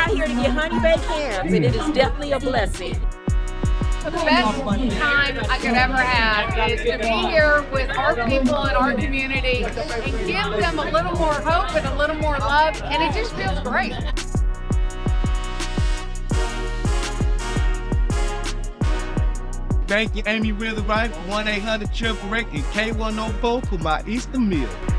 out here to get honey baked hams, and it is definitely a blessing. The best time I could ever have is to be here with our people in our community and give them a little more hope and a little more love, and it just feels great. Thank you, Amy Witherite, 1-800-888 and K104 for my Easter meal.